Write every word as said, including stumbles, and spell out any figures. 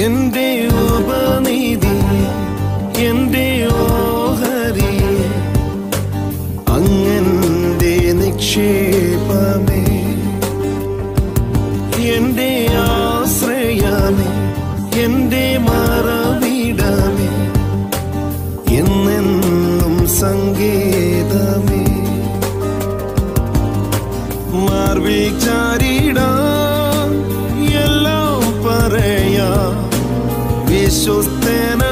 എന്റെ ഉപനിധി, എന്റെ ഓഹരി, അങ്ങന്റെ നിക്ഷേപമേ, എന്റെ ആശ്രയമേ, എന്റെ മറവിടമേ, എന്നെന്നും സങ്കേതമേ. മാർവിൽ ചാരിടാം, എല്ലാം പറയാം, വിശ്വസ്തന